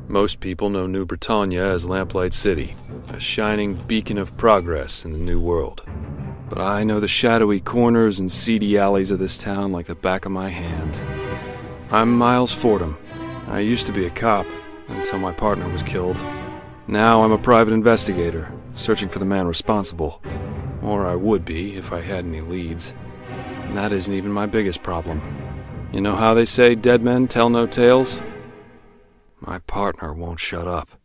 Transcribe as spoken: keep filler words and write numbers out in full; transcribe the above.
Most people know New Britannia as Lamplight City, a shining beacon of progress in the New World. But I know the shadowy corners and seedy alleys of this town like the back of my hand. I'm Miles Fordham. I used to be a cop until my partner was killed. Now I'm a private investigator, searching for the man responsible. Or I would be if I had any leads. And that isn't even my biggest problem. You know how they say dead men tell no tales? My partner won't shut up.